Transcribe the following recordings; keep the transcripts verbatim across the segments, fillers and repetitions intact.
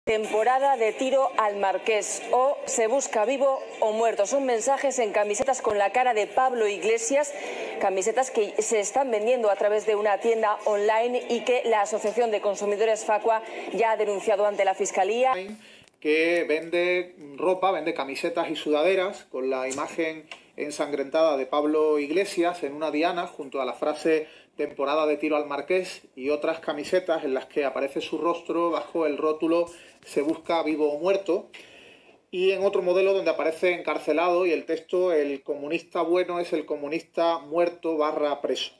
Temporada de tiro al Marqués o se busca vivo o muerto. Son mensajes en camisetas con la cara de Pablo Iglesias, camisetas que se están vendiendo a través de una tienda online y que la Asociación de Consumidores Facua ya ha denunciado ante la Fiscalía. Que vende ropa, vende camisetas y sudaderas con la imagen ensangrentada de Pablo Iglesias en una diana junto a la frase temporada de tiro al Marqués y otras camisetas en las que aparece su rostro bajo el rótulo se busca vivo o muerto, y en otro modelo donde aparece encarcelado y el texto el comunista bueno es el comunista muerto barra preso.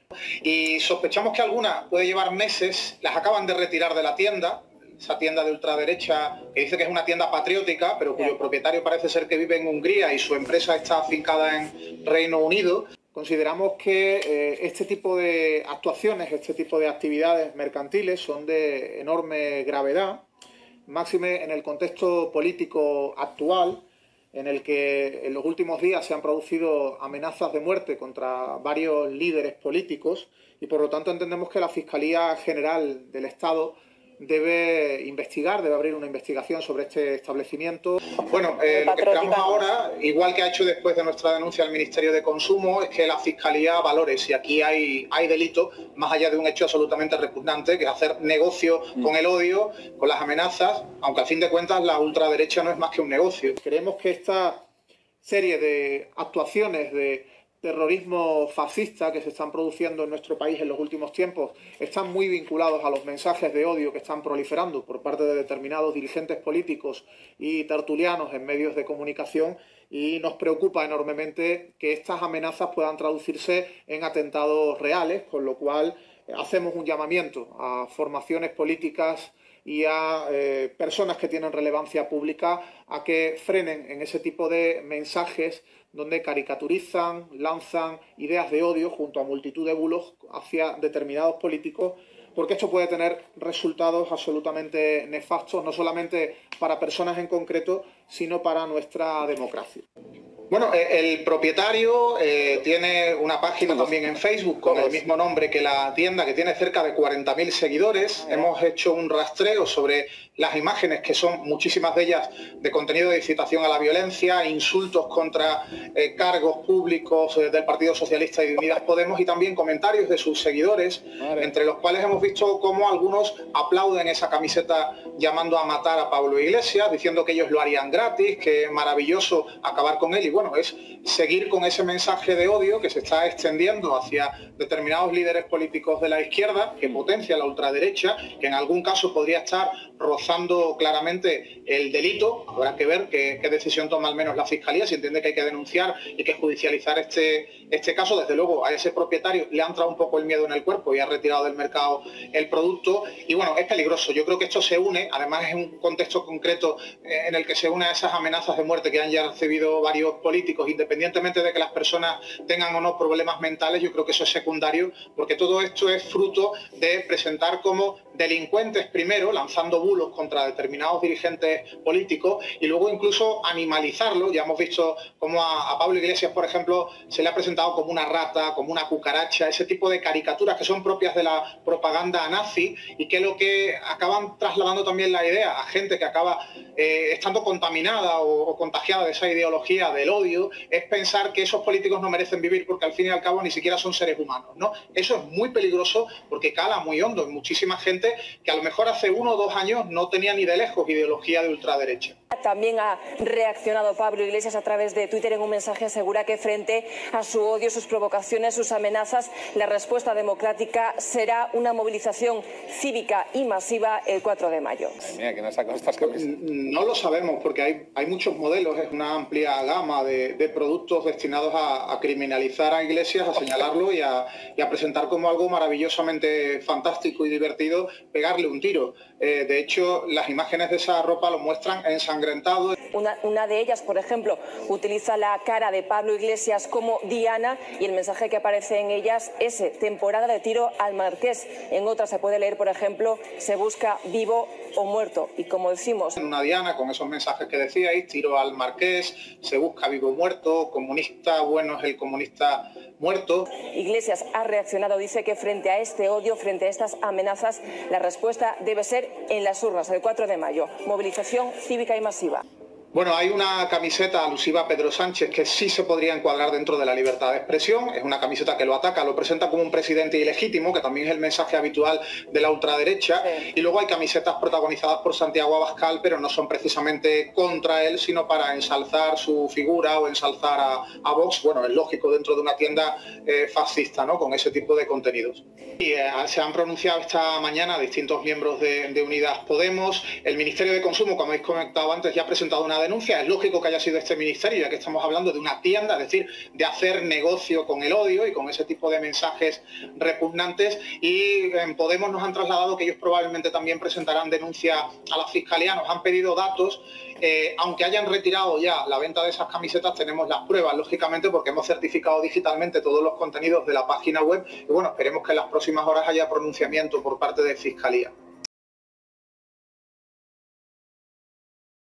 Y sospechamos que algunas puede llevar meses, las acaban de retirar de la tienda, esa tienda de ultraderecha que dice que es una tienda patriótica, pero cuyo propietario parece ser que vive en Hungría y su empresa está afincada en Reino Unido. Consideramos que eh, este tipo de actuaciones, este tipo de actividades mercantiles son de enorme gravedad, máxime en el contexto político actual, en el que en los últimos días se han producido amenazas de muerte contra varios líderes políticos y por lo tanto entendemos que la Fiscalía General del Estado debe investigar, debe abrir una investigación sobre este establecimiento. Bueno, eh, lo que esperamos ahora, igual que ha hecho después de nuestra denuncia al Ministerio de Consumo, es que la Fiscalía valore si aquí hay, hay delito, más allá de un hecho absolutamente repugnante, que es hacer negocio con el odio, con las amenazas, aunque al fin de cuentas la ultraderecha no es más que un negocio. Creemos que esta serie de actuaciones de terrorismo fascista que se están produciendo en nuestro país en los últimos tiempos están muy vinculados a los mensajes de odio que están proliferando por parte de determinados dirigentes políticos y tertulianos en medios de comunicación, y nos preocupa enormemente que estas amenazas puedan traducirse en atentados reales, con lo cual hacemos un llamamiento a formaciones políticas y a eh, personas que tienen relevancia pública a que frenen en ese tipo de mensajes donde caricaturizan, lanzan ideas de odio junto a multitud de bulos hacia determinados políticos, porque esto puede tener resultados absolutamente nefastos, no solamente para personas en concreto, sino para nuestra democracia. Bueno, el propietario eh, tiene una página también en Facebook con el mismo nombre que la tienda, que tiene cerca de cuarenta mil seguidores. Hemos hecho un rastreo sobre las imágenes, que son muchísimas de ellas de contenido de incitación a la violencia, insultos contra eh, cargos públicos eh, del Partido Socialista y de Unidas Podemos, y también comentarios de sus seguidores, vale, entre los cuales hemos visto cómo algunos aplauden esa camiseta llamando a matar a Pablo Iglesias, diciendo que ellos lo harían gratis, que es maravilloso acabar con él. Y bueno, es seguir con ese mensaje de odio que se está extendiendo hacia determinados líderes políticos de la izquierda, que potencia la ultraderecha, que en algún caso podría estar rozando claramente el delito. Habrá que ver qué, qué decisión toma al menos la Fiscalía, si entiende que hay que denunciar y que judicializar este, este caso. Desde luego a ese propietario le ha entrado un poco el miedo en el cuerpo y ha retirado del mercado el producto. Y bueno, es peligroso. Yo creo que esto se une, además es un contexto concreto en el que se une a esas amenazas de muerte que han ya recibido varios políticos, independientemente de que las personas tengan o no problemas mentales. Yo creo que eso es secundario, porque todo esto es fruto de presentar como delincuentes primero, lanzando bulos contra determinados dirigentes políticos, y luego incluso animalizarlo. Ya hemos visto cómo a, a Pablo Iglesias, por ejemplo, se le ha presentado como una rata, como una cucaracha, ese tipo de caricaturas que son propias de la propaganda nazi y que lo que acaban trasladando también la idea a gente que acaba eh, estando contaminada o, o contagiada de esa ideología del odio, es pensar que esos políticos no merecen vivir porque al fin y al cabo ni siquiera son seres humanos, ¿no? Eso es muy peligroso porque cala muy hondo en muchísima gente que a lo mejor hace uno o dos años no tenía ni de lejos ideología de ultraderecha. También ha reaccionado Pablo Iglesias a través de Twitter. En un mensaje asegura que frente a su odio, sus provocaciones, sus amenazas, la respuesta democrática será una movilización cívica y masiva el cuatro de mayo. Mira, ¿quién ha sacado estas camisas? No lo sabemos porque hay, hay muchos modelos, es una amplia gama de, de productos destinados a, a criminalizar a Iglesias, a señalarlo y a, y a presentar como algo maravillosamente fantástico y divertido pegarle un tiro. Eh, de hecho, las imágenes de esa ropa lo muestran ensangrentado. Una, una de ellas, por ejemplo, utiliza la cara de Pablo Iglesias como diana y el mensaje que aparece en ellas es temporada de tiro al Marqués. En otra se puede leer, por ejemplo, se busca vivo o muerto. Y como decimos... Una diana con esos mensajes que decíais, tiro al Marqués, se busca vivo o muerto, comunista bueno es el comunista muerto. Iglesias ha reaccionado, dice que frente a este odio, frente a estas amenazas, la respuesta debe ser en las urnas el cuatro de mayo. Movilización cívica y masiva. Bueno, hay una camiseta alusiva a Pedro Sánchez que sí se podría encuadrar dentro de la libertad de expresión. Es una camiseta que lo ataca, lo presenta como un presidente ilegítimo, que también es el mensaje habitual de la ultraderecha. Sí. Y luego hay camisetas protagonizadas por Santiago Abascal, pero no son precisamente contra él, sino para ensalzar su figura o ensalzar a, a Vox. Bueno, es lógico dentro de una tienda eh, fascista, ¿no?, con ese tipo de contenidos. Y eh, se han pronunciado esta mañana distintos miembros de, de Unidas Podemos. El Ministerio de Consumo, como habéis comentado antes, ya ha presentado una denuncia. Es lógico que haya sido este ministerio, ya que estamos hablando de una tienda, es decir, de hacer negocio con el odio y con ese tipo de mensajes repugnantes. Y en Podemos nos han trasladado que ellos probablemente también presentarán denuncia a la Fiscalía. Nos han pedido datos. Eh, aunque hayan retirado ya la venta de esas camisetas, tenemos las pruebas, lógicamente, porque hemos certificado digitalmente todos los contenidos de la página web. Y bueno, esperemos que en las próximas horas haya pronunciamiento por parte de Fiscalía.